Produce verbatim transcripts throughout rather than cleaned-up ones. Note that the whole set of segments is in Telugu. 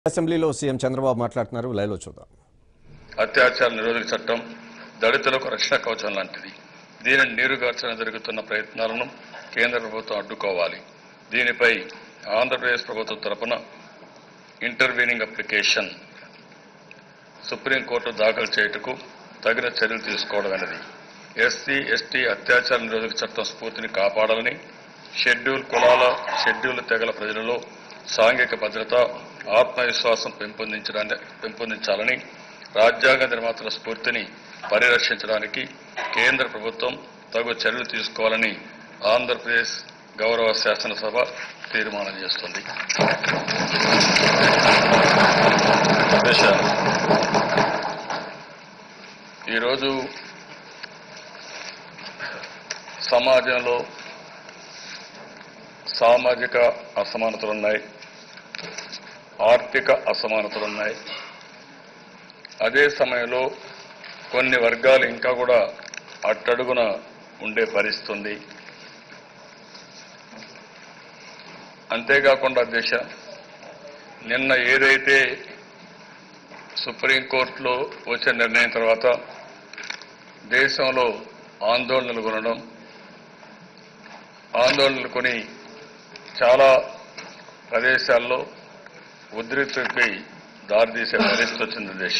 అసెంబ్లీలో సీఎం చంద్రబాబు మాట్లాడుతున్నారు. లైవ్లో చూద్దాం. అత్యాచార నిరోధక చట్టం దళితులకు రక్షణ కవచం లాంటిది. దీనిని నీరుగార్చడం జరుగుతున్న ప్రయత్నాలను కేంద్ర ప్రభుత్వం అడ్డుకోవాలి. దీనిపై ఆంధ్రప్రదేశ్ ప్రభుత్వం తరపున ఇంటర్వీనింగ్ అప్లికేషన్ సుప్రీంకోర్టు దాఖలు చేయుటకు తగిన చర్యలు తీసుకోవడం అనేది ఎస్సీ ఎస్టీ అత్యాచార నిరోధక చట్టం స్ఫూర్తిని కాపాడాలని, షెడ్యూల్ కులాల షెడ్యూల్ తెగల ప్రజలలో సాంఘిక భద్రత ఆత్మవిశ్వాసం పెంపొందించడాన్ని పెంపొందించాలని, రాజ్యాంగ నిర్మాతల స్ఫూర్తిని పరిరక్షించడానికి కేంద్ర ప్రభుత్వం తగు చర్యలు తీసుకోవాలని ఆంధ్రప్రదేశ్ గౌరవ శాసనసభ తీర్మానం చేస్తుంది. ఈరోజు సమాజంలో సామాజిక అసమానతలున్నాయి, ఆర్థిక అసమానతలున్నాయి. అదే సమయంలో కొన్ని వర్గాలు ఇంకా కూడా అట్టడుగున ఉండే పరిస్థితి ఉంది. అంతేకాకుండా దేశ నిన్న ఏదైతే సుప్రీంకోర్టులో వచ్చిన నిర్ణయం తర్వాత దేశంలో ఆందోళనలు కొనడం, ఆందోళనలు కొని చాలా ప్రదేశాల్లో ఉద్రిక్తతకి దారితీసే పరిస్థితి వచ్చింది దేశ.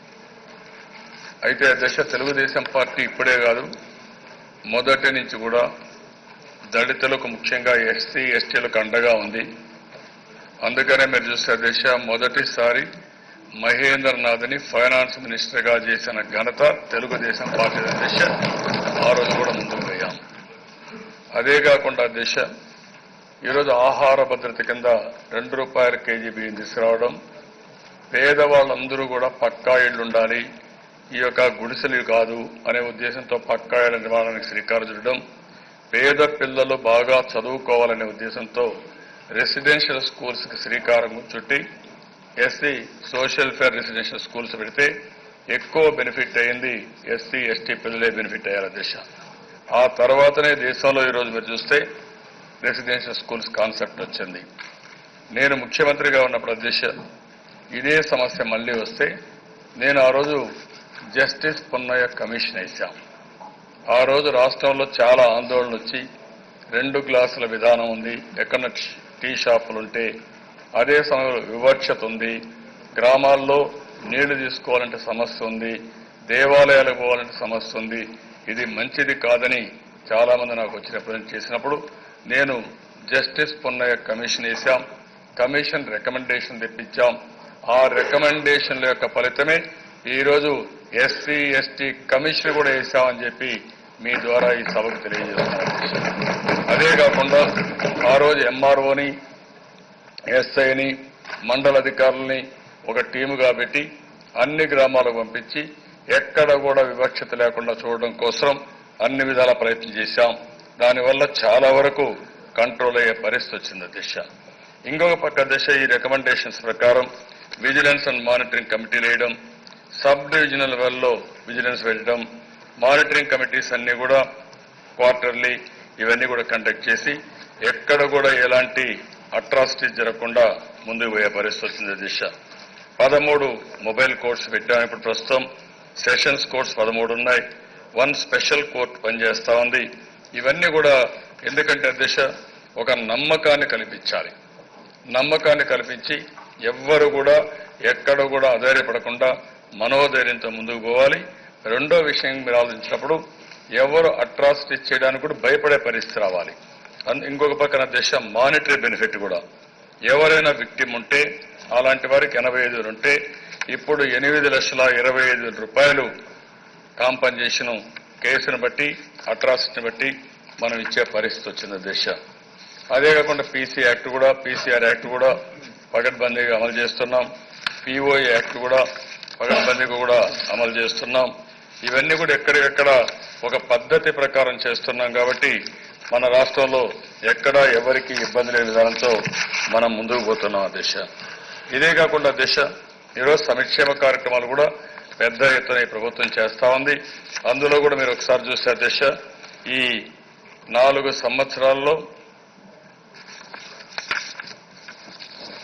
అయితే దేశ తెలుగుదేశం పార్టీ ఇప్పుడే కాదు, మొదటి నుంచి కూడా దళితులకు ముఖ్యంగా ఎస్సీ ఎస్టీలకు అండగా ఉంది. అందుకనే మీరు చూస్తే దేశ మొదటిసారి మహేంద్రనాథ్ని ఫైనాన్స్ మినిస్టర్గా చేసిన ఘనత తెలుగుదేశం పార్టీ దేశ. ఆ రోజు కూడా ముందుకు పోయాం. అదే కాకుండా దేశ ఈరోజు ఆహార భద్రత కింద రెండు రూపాయల కేజీ బియ్యం తీసుకురావడం, పేదవాళ్ళందరూ కూడా పక్కా ఇళ్లు ఉండాలి, ఈ యొక్క గుడిసెలు కాదు అనే ఉద్దేశంతో పక్కా ఇళ్ల నిర్మాణానికి శ్రీకారం చుట్టడం, పేద పిల్లలు బాగా చదువుకోవాలనే ఉద్దేశంతో రెసిడెన్షియల్ స్కూల్స్కి శ్రీకారం చుట్టి SC social welfare residential schools పెడితే ఎక్కువ బెనిఫిట్ అయింది ఎస్సీ ఎస్టీ పిల్లలే బెనిఫిట్ అయ్యారు దేశ. ఆ తర్వాతనే దేశంలో ఈరోజు మీరు చూస్తే రెసిడెన్షియల్ స్కూల్స్ కాన్సెప్ట్ వచ్చింది. నేను ముఖ్యమంత్రిగా ఉన్నప్పుడు దేశ ఇదే సమస్య మళ్లీ వస్తే నేను ఆ రోజు జస్టిస్ పున్నయ్య కమిషన్ వేశాం. ఆ రోజు రాష్ట్రంలో చాలా ఆందోళన వచ్చి రెండు గ్లాసుల విధానం ఉంది, ఎక్కడ టీ షాపులుంటే అదే సమయంలో వివక్షత ఉంది, గ్రామాల్లో నీళ్లు తీసుకోవాలంటే సమస్య ఉంది, దేవాలయాలకు పోవాలంటే సమస్య ఉంది, ఇది మంచిది కాదని చాలా మంది నాకు వచ్చి రిప్రజెంట్ చేసినప్పుడు నేను జస్టిస్ పున్నయ్య కమిషన్ వేశాం. కమిషన్ రికమెండేషన్ తెప్పించాం. ఆ రికమెండేషన్ల యొక్క ఫలితమే ఈరోజు ఎస్సీ ఎస్టీ కమిషన్ కూడా వేశామని చెప్పి మీ ద్వారా ఈ సభకు తెలియజేస్తున్నాను. అదే కాకుండా ఆ రోజు ఎంఆర్ఓని ఎస్ఐని మండల అధికారులని ఒక టీముగా పెట్టి అన్ని గ్రామాలకు పంపించి ఎక్కడ కూడా వివక్షత లేకుండా చూడడం కోసం అన్ని విధాల ప్రయత్నం చేశాం. దానివల్ల చాలా వరకు కంట్రోల్ అయ్యే పరిస్థితి వచ్చింది దిశ. ఇంకొక పక్క దిశ ఈ రికమెండేషన్స్ ప్రకారం విజిలెన్స్ అండ్ మానిటరింగ్ కమిటీలు వేయడం, సబ్ డివిజనల్ లెవెల్లో విజిలెన్స్ పెట్టడం, మానిటరింగ్ కమిటీస్ అన్ని కూడా క్వార్టర్లీ ఇవన్నీ కూడా కండక్ట్ చేసి ఎక్కడ కూడా ఎలాంటి అట్రాసిటీస్ జరగకుండా ముందుకు పోయే పరిస్థితి వచ్చింది దిశ. పదమూడు మొబైల్ కోర్ట్స్ పెట్టాం. ఇప్పుడు ప్రస్తుతం సెషన్స్ కోర్ట్స్ పదమూడు ఉన్నాయి, వన్ స్పెషల్ కోర్ట్ పనిచేస్తా ఉంది. ఇవన్నీ కూడా ఎందుకంటే దిశ ఒక నమ్మకాన్ని కల్పించాలి. నమ్మకాన్ని కల్పించి ఎవ్వరు కూడా ఎక్కడ కూడా అధైర్యపడకుండా మనోధైర్యంతో ముందుకు పోవాలి. రెండో విషయం మీరు ఆలోచించినప్పుడు ఎవరు అట్రాసిటీస్ చేయడానికి కూడా భయపడే పరిస్థితి రావాలి. ఇంకొక పక్కన దిశ మానిటరీ బెనిఫిట్ కూడా ఎవరైనా విక్టిమ్ ఉంటే అలాంటి వారికి ఎనభై ఐదు వేలు ఉంటే ఇప్పుడు ఎనిమిది లక్షల ఇరవై ఐదు వేల రూపాయలు కాంపన్సేషన్ కేసును బట్టి అట్రాసిటీని బట్టి మనం ఇచ్చే పరిస్థితి వచ్చింది దేశ. అదే కాకుండా పీసీ యాక్ట్ కూడా పీసీఆర్ యాక్ట్ కూడా పకడ్బందీగా అమలు చేస్తున్నాం. పీఓఏ యాక్ట్ కూడా పకడ్బందీగా కూడా అమలు చేస్తున్నాం. ఇవన్నీ కూడా ఎక్కడికెక్కడ ఒక పద్ధతి ప్రకారం చేస్తున్నాం కాబట్టి మన రాష్ట్రంలో ఎక్కడా ఎవరికి ఇబ్బంది లేని విధానంతో మనం ముందుకు పోతున్నాం దేశ. ఇదే కాకుండా దేశ ఈరోజు సంక్షేమ కార్యక్రమాలు కూడా పెద్ద ఎత్తున ఈ ప్రభుత్వం చేస్తా ఉంది. అందులో కూడా మీరు ఒకసారి చూస్తే దేశ ఈ నాలుగు సంవత్సరాల్లో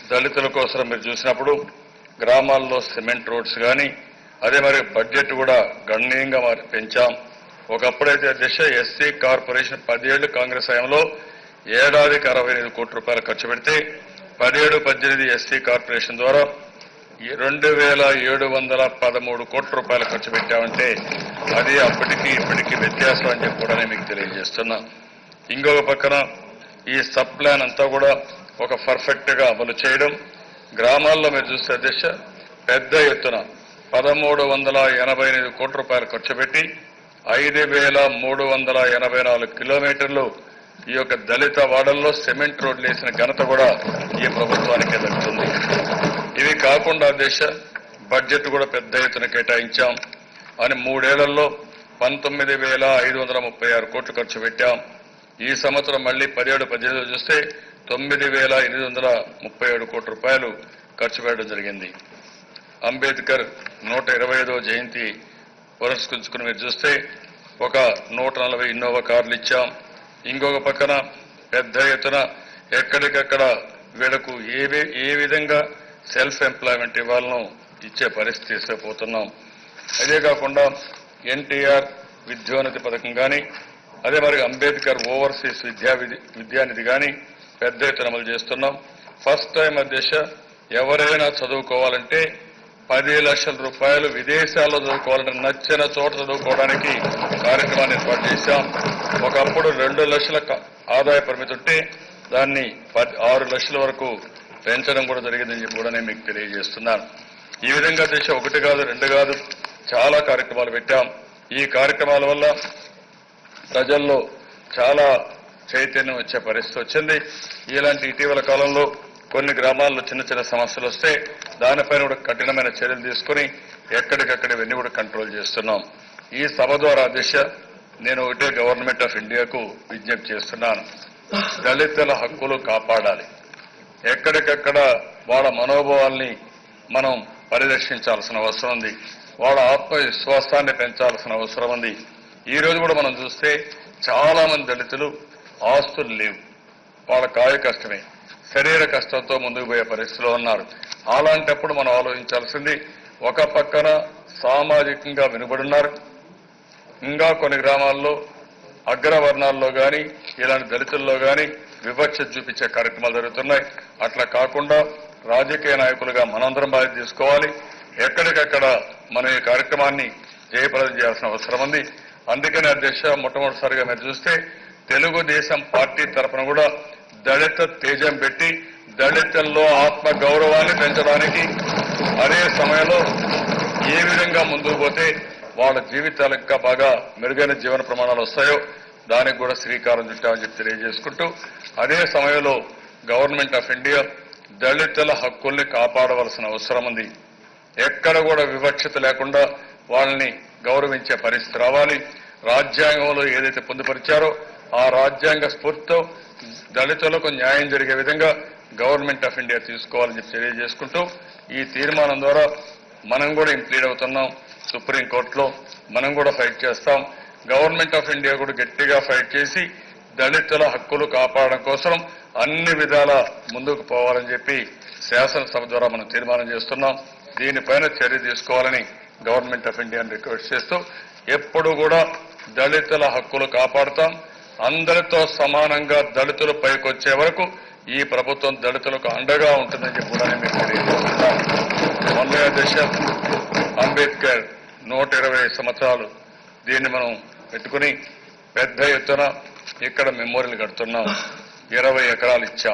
దళితుల కోసం మీరు చూసినప్పుడు గ్రామాల్లో సిమెంట్ రోడ్స్ కానీ అదే మరి బడ్జెట్ కూడా గణనీయంగా మరి పెంచాం. ఒకప్పుడైతే అధ్యక్ష ఎస్సీ కార్పొరేషన్ పదిహేడు కాంగ్రెస్ హయాంలో ఏడాదికి అరవై ఎనిమిది కోట్ల రూపాయలు ఖర్చు పెడితే పదిహేడు పద్దెనిమిది ఎస్సీ కార్పొరేషన్ ద్వారా రెండు వేల ఏడు వందల పదమూడు కోట్ల రూపాయలు ఖర్చు పెట్టామంటే అది అప్పటికి ఇప్పటికీ వ్యత్యాసం అని చెప్పి కూడా మీకు తెలియజేస్తున్నా. ఇంకొక పక్కన ఈ సబ్ ప్లాన్ అంతా కూడా ఒక పర్ఫెక్ట్ గా అమలు చేయడం, గ్రామాల్లో మీరు చూస్తే అధ్యక్ష పెద్ద ఎత్తున పదమూడు వందల ఎనభై ఎనిమిది కోట్ల రూపాయలు ఖర్చు పెట్టి ఐదు వేల మూడు వందల ఎనభై నాలుగు కిలోమీటర్లు ఈ యొక్క దళిత వాడల్లో సిమెంట్ రోడ్లు వేసిన ఘనత కూడా ఈ ప్రభుత్వానికి దక్కుతుంది. ఇవి కాకుండా దేశ బడ్జెట్ కూడా పెద్ద ఎత్తున కేటాయించాం అని మూడేళ్లలో పంతొమ్మిది వేల ఐదు వందల ముప్పై ఆరు కోట్లు ఖర్చు పెట్టాం. ఈ సంవత్సరం మళ్లీ పదిహేడు పద్దెనిమిది చూస్తే తొమ్మిది వేల ఎనిమిది వందల ముప్పై ఏడు కోట్ల రూపాయలు ఖర్చు పెట్టడం జరిగింది. అంబేద్కర్ నూట ఇరవై ఐదవ జయంతి పురస్కరించుకుని మీరు చూస్తే ఒక నూట నలభై ఇన్నోవా కార్లు ఇచ్చాం. ఇంకొక పక్కన పెద్ద ఎత్తున ఎక్కడికక్కడ వీళ్లకు ఏ ఏ విధంగా సెల్ఫ్ ఎంప్లాయ్మెంట్ ఇవ్వాలనో ఇచ్చే పరిస్థితి తీసుకుపోతున్నాం. అదే కాకుండా ఎన్టీఆర్ విద్యోన్నతి పథకం కానీ అదే మరి అంబేద్కర్ ఓవర్సీస్ విద్యా విద్యానిధి కానీ పెద్ద ఎత్తున అమలు చేస్తున్నాం. ఫస్ట్ టైం అధ్యక్ష ఎవరైనా చదువుకోవాలంటే పది లక్షల రూపాయలు విదేశాల్లో చదువుకోవాలంటే నచ్చిన చోట చదువుకోవడానికి కార్యక్రమాన్ని ఏర్పాటు చేశాం. ఒకప్పుడు రెండు లక్షల ఆదాయ పరిమితి ఉంటే దాన్ని పది ఆరు లక్షల వరకు పెంచడం కూడా జరిగిందని చెప్పి కూడా నేను మీకు తెలియజేస్తున్నాను. ఈ విధంగా దిశ ఒకటి కాదు రెండు కాదు చాలా కార్యక్రమాలు పెట్టాం. ఈ కార్యక్రమాల వల్ల ప్రజల్లో చాలా చైతన్యం వచ్చే పరిస్థితి వచ్చింది. ఇలాంటి ఇటీవల కాలంలో కొన్ని గ్రామాల్లో చిన్న చిన్న సమస్యలు వస్తే దానిపైన కూడా కఠినమైన చర్యలు తీసుకుని ఎక్కడికక్కడ ఇవన్నీ కూడా కంట్రోల్ చేస్తున్నాం. ఈ సభ ద్వారా దిశ నేను ఒకటే గవర్నమెంట్ ఆఫ్ ఇండియాకు విజ్ఞప్తి చేస్తున్నాను. దళితుల హక్కులు కాపాడాలి. ఎక్కడికక్కడ వాళ్ళ మనోభావాల్ని మనం పరిరక్షించాల్సిన అవసరం ఉంది. వాళ్ళ ఆత్మవిశ్వాసాన్ని పెంచాల్సిన అవసరం ఉంది. ఈ రోజు కూడా మనం చూస్తే చాలా మంది దళితులు ఆస్తులు లేవు, వాళ్ళ కాయ కష్టమే, శరీర కష్టంతో ముందుకు పోయే పరిస్థితిలో ఉన్నారు. అలాంటప్పుడు మనం ఆలోచించాల్సింది ఒక పక్కన సామాజికంగా వెనుబడున్నారు, ఇంకా కొన్ని గ్రామాల్లో అగ్రవర్ణాల్లో కానీ ఇలాంటి దళితుల్లో కానీ వివక్ష చూపించే కార్యక్రమాలు జరుగుతున్నాయి. అట్లా కాకుండా రాజకీయ నాయకులుగా మనందరం బాధ్యత తీసుకోవాలి. ఎక్కడికక్కడ మనం ఈ కార్యక్రమాన్ని జయప్రదం చేయాల్సిన అవసరం ఉంది. అందుకని అధ్యక్ష మొట్టమొదటిసారిగా మీరు చూస్తే తెలుగుదేశం పార్టీ తరఫున కూడా దళిత తేజం పెట్టి దళితుల్లో ఆత్మ గౌరవాన్ని పెంచడానికి అదే సమయంలో ఏ విధంగా ముందుకు పోతే వాళ్ళ జీవితాలు ఇంకా బాగా మెరుగైన జీవన ప్రమాణాలు వస్తాయో దానికి కూడా శ్రీకారం చుట్టామని చెప్పి తెలియజేసుకుంటూ అదే సమయంలో గవర్నమెంట్ ఆఫ్ ఇండియా దళితుల హక్కుల్ని కాపాడవలసిన అవసరం ఉంది. ఎక్కడ కూడా వివక్షత లేకుండా వాళ్ళని గౌరవించే పరిస్థితి రావాలి. రాజ్యాంగంలో ఏదైతే పొందుపరిచారో ఆ రాజ్యాంగ స్ఫూర్తితో దళితులకు న్యాయం జరిగే విధంగా గవర్నమెంట్ ఆఫ్ ఇండియా తీసుకోవాలని చెప్పి తెలియజేసుకుంటూ ఈ తీర్మానం ద్వారా మనం కూడా ఇంప్లీడ్ అవుతున్నాం. సుప్రీంకోర్టులో మనం కూడా ఫైట్ చేస్తాం. గవర్నమెంట్ ఆఫ్ ఇండియా కూడా గట్టిగా ఫైట్ చేసి దళితుల హక్కులు కాపాడడం కోసం అన్ని విధాల ముందుకు పోవాలని చెప్పి శాసనసభ ద్వారా మనం తీర్మానం చేస్తున్నాం. దీనిపైన చర్య తీసుకోవాలని గవర్నమెంట్ ఆఫ్ ఇండియాని రిక్వెస్ట్ చేస్తూ ఎప్పుడు కూడా దళితుల హక్కులు కాపాడుతాం. అందరితో సమానంగా దళితులు పైకొచ్చే వరకు ఈ ప్రభుత్వం దళితులకు అండగా ఉంటుందని చెప్పి కూడా నేను తెలియజేస్తున్నాం. మొన్న దశ అంబేద్కర్ నూట ఇరవై సంవత్సరాలు దీన్ని మనం పెట్టుకుని పెద్ద ఎత్తున ఇక్కడ మెమోరియల్ కడుతున్నాం. ఇరవై ఎకరాలు ఇచ్చాం.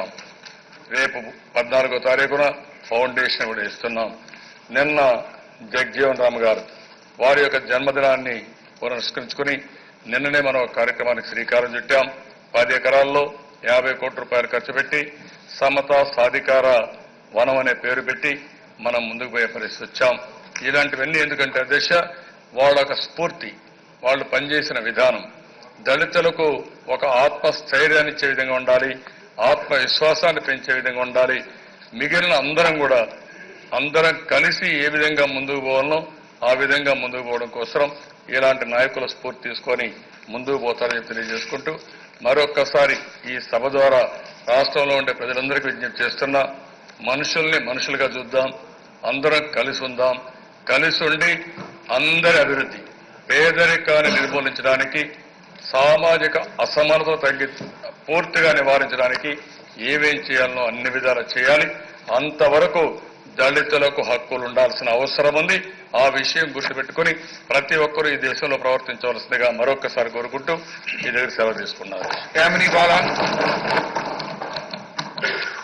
రేపు పద్నాలుగో తారీఖున ఫౌండేషన్ కూడా ఇస్తున్నాం. నిన్న జగ్జీవన్ రామ్ గారు వారి యొక్క జన్మదినాన్ని పురస్కరించుకుని నిన్ననే మనం ఒక కార్యక్రమానికి శ్రీకారం చుట్టాం. పది ఎకరాల్లో యాభై కోట్ల రూపాయలు ఖర్చు పెట్టి సమతా సాధికార వనం అనే పేరు పెట్టి మనం ముందుకు పోయే పరిస్థితి వచ్చాం. ఇలాంటివన్నీ ఎందుకంటే అధ్యక్ష వాళ్ళ ఒక స్ఫూర్తి, వాళ్ళు పనిచేసిన విధానం దళితులకు ఒక ఆత్మస్థైర్యాన్ని ఇచ్చే విధంగా ఉండాలి, ఆత్మవిశ్వాసాన్ని పెంచే విధంగా ఉండాలి. మిగిలిన అందరం కూడా అందరం కలిసి ఏ విధంగా ముందుకు పోవాలనో ఆ విధంగా ముందుకు పోవడం కోసం ఇలాంటి నాయకుల స్ఫూర్తి తీసుకొని ముందుకు పోతారని తెలియజేసుకుంటూ మరొక్కసారి ఈ సభ ద్వారా రాష్ట్రంలో ఉండే ప్రజలందరికీ విజ్ఞప్తి చేస్తున్నా, మనుషుల్ని మనుషులుగా చూద్దాం, అందరం కలిసి ఉందాం, కలిసి ఉండి అందరి అభివృద్ధి, పేదరికాన్ని నిర్మూలించడానికి, సామాజిక అసమానత తగ్గి పూర్తిగా నివారించడానికి ఏమేం చేయాలనో అన్ని విధాలు చేయాలి. అంతవరకు దళితులకు హక్కులు ఉండాల్సిన అవసరం ఉంది. ఆ విషయం గుర్తుపెట్టుకుని ప్రతి ఒక్కరూ ఈ దేశంలో ప్రవర్తించవలసిందిగా మరొకసారి కోరుకుంటూ ఈ దగ్గర సెలవు తీసుకున్నారు.